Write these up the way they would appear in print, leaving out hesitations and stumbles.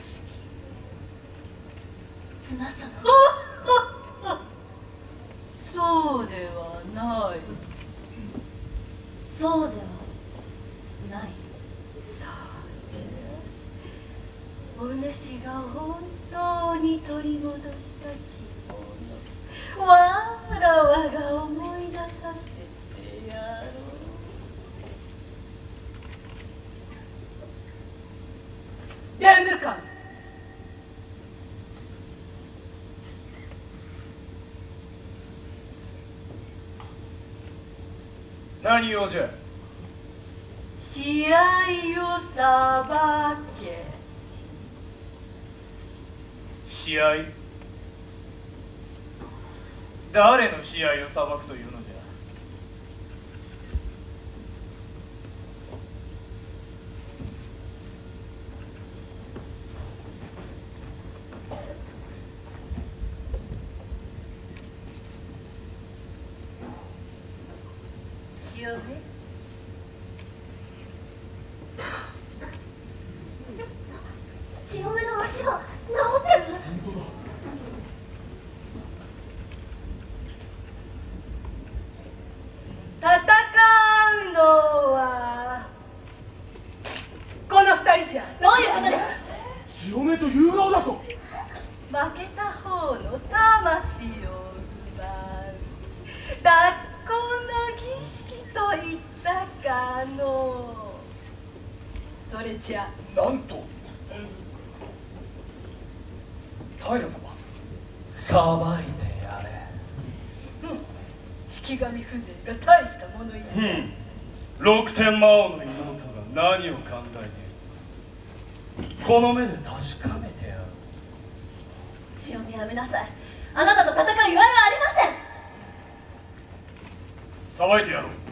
しき綱様。 そうではない。 そうではない。 さあじゃあ、お主が本当に取り戻した希望のわらわが思い出させてやろう。玄武官、 何用じゃ。 試合を裁け。 試合？誰の試合を裁くというのじゃ。 潮目、 血の目の足が治ってる。 戦うのはこの二人じゃ。 どういうことですか。 潮目という顔だと。 負けた方の魂を奪う抱っこの儀式と言ったかの。それじゃ。 なんと。平様、裁いてやれ。 式神風情が大したものいじゃ。 六天魔王の妹が何を考えている。この目で確かめてやる。 潮目やめなさい。あなたと戦う余裕はありません。 裁いてやろう。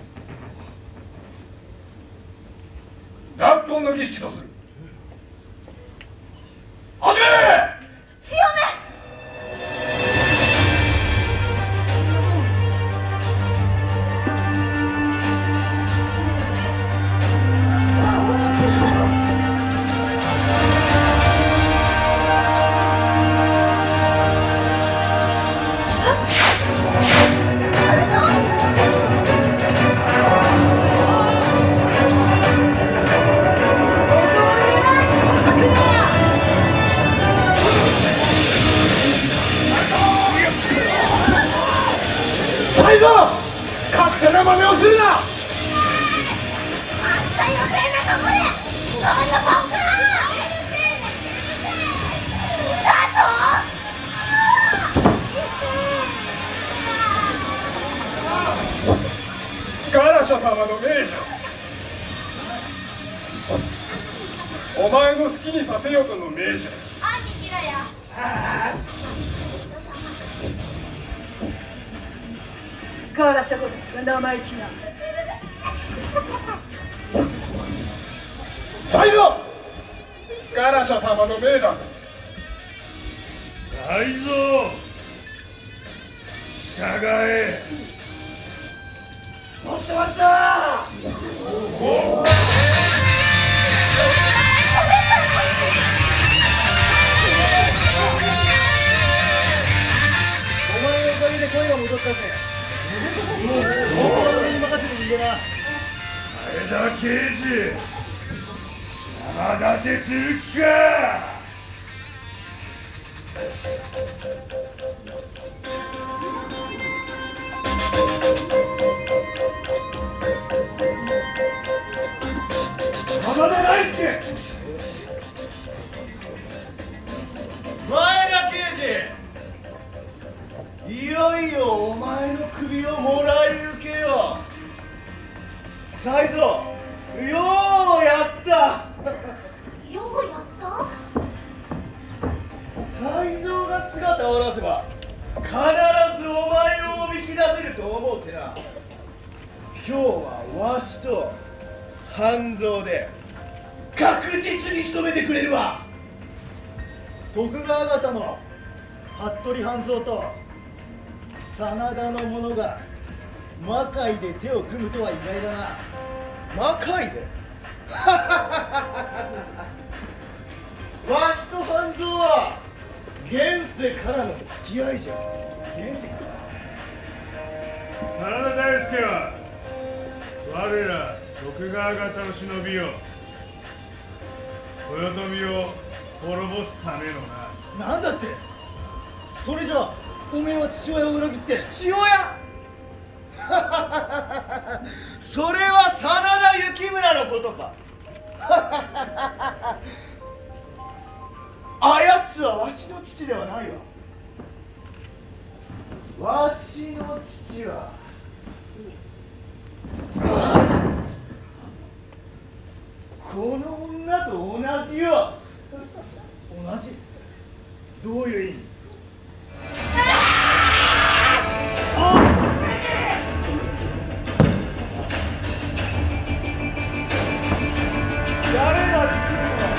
脱婚の儀式とする。始め。 潮目。 才蔵、勝手な真似をするな。 あんた余計なとこで何の文句だ。 ガラシャ様の命じゃ。お前の好きにさせよとの命じゃ。 兄貴らや。 ガラシャゴが生意気な。 才蔵、ガラシャ様の命だぞ。 才蔵、従え。待った待った。お前のおかげで声が戻ったぜ。もう俺に任せていいんだな。前田刑事、邪魔立てする気か。浜田大輔、前田刑事、いよいよお前の首をもらい受けよう。才蔵、ようやった。 ようやった。 才蔵が姿を現せば必ずお前をおびき出せると思うてな。今日はわしと半蔵で確実に仕留めてくれるわ。徳川方の服部半蔵と真田の者が魔界で手を組むとは意外だな。魔界でわしと現世からの付き合いじゃ。現世から真田大輔は我ら徳川方の忍びよ、豊臣を滅ぼすためのな。 なんだって。それじゃあおめえは父親を裏切って。父親それは真田幸村のことか。あやつはわしの父ではないわ。わしの父はこの女と同じよ。同じ？どういう意味？誰ができるの？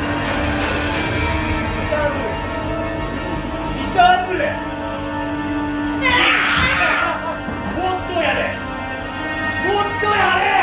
痛むれ。もっとやれ。もっとやれ。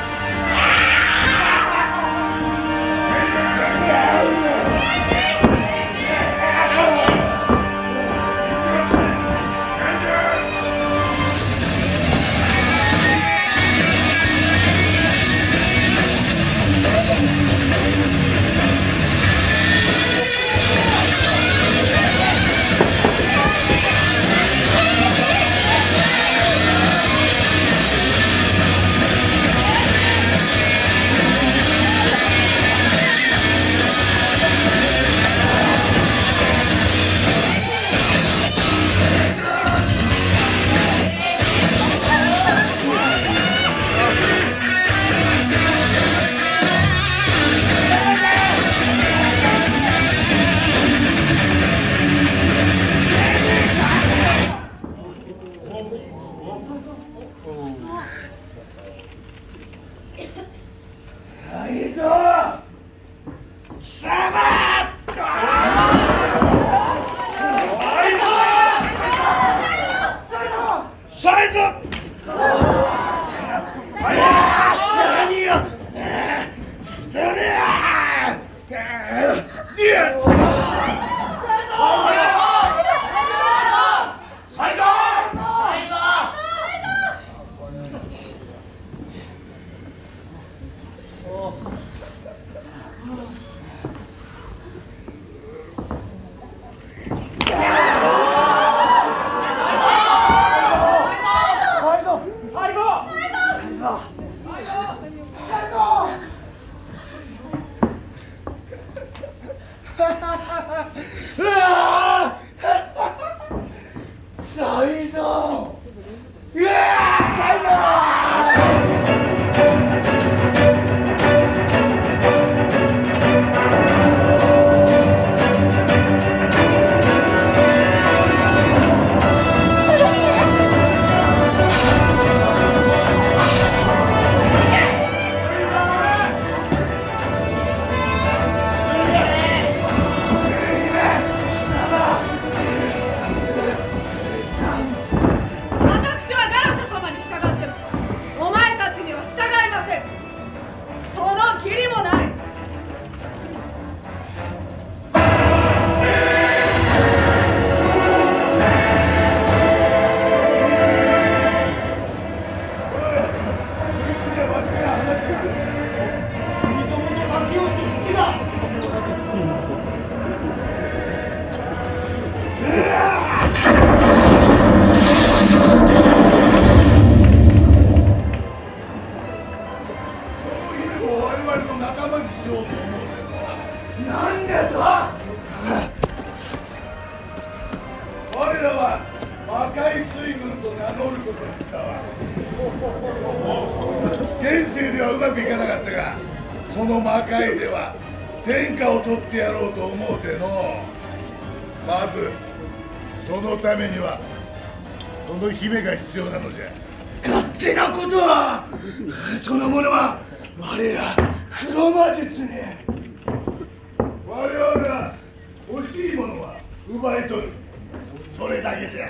現世ではうまくいかなかったが、この魔界では天下を取ってやろうと思うての。まずそのためにはその姫が必要なのじゃ。 勝手なことはそのものは我ら黒魔術に。 我々は欲しいものは奪い取る、それだけじゃ。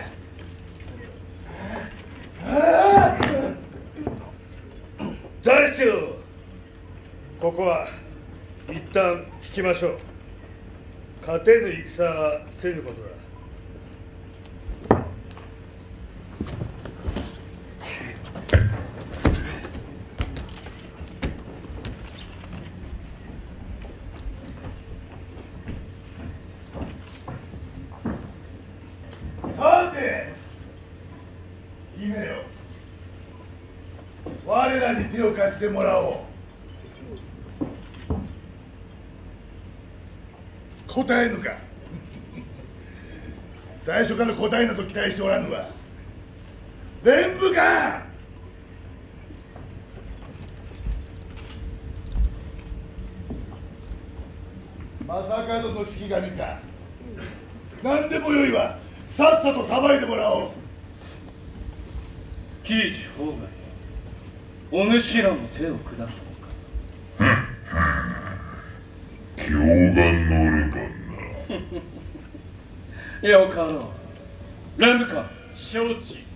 大輔殿、ここは一旦引きましょう。 勝てぬ戦はせぬことだ。 さて姫よ、我らに手を貸してもらおう。答えぬか最初から答えなと期待しておらぬわ。連武か。まさかの式神か。何でもよいわ、さっさとさばいてもらおう。 喜一法外、お主らも手を下すのか。 狂言のるかな。よかろう。連部官、承知。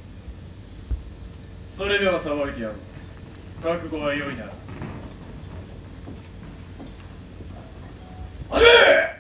それでは騒いでやろう。覚悟は良いな。 あれ